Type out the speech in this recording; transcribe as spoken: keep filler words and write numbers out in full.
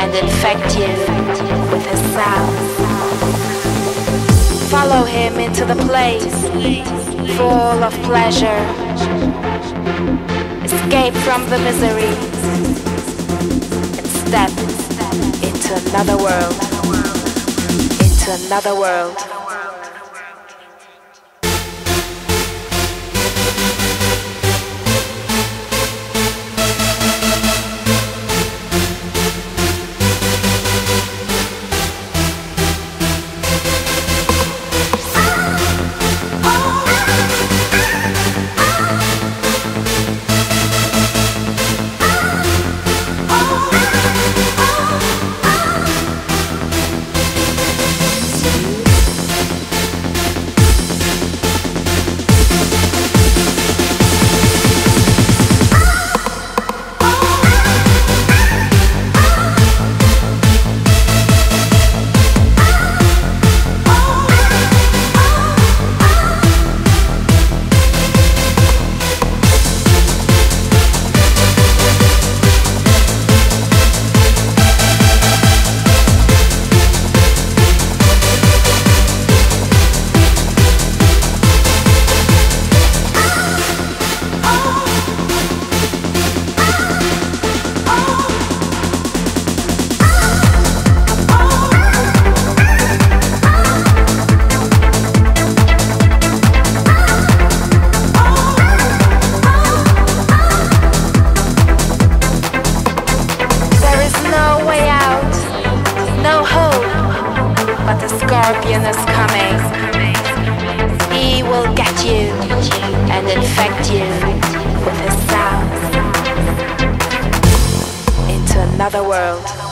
and infect you with his sound. Follow him into the place full of pleasure. Escape from the misery and step into another world, into another world. But the scorpion is coming. He will get you and infect you with his sound into another world.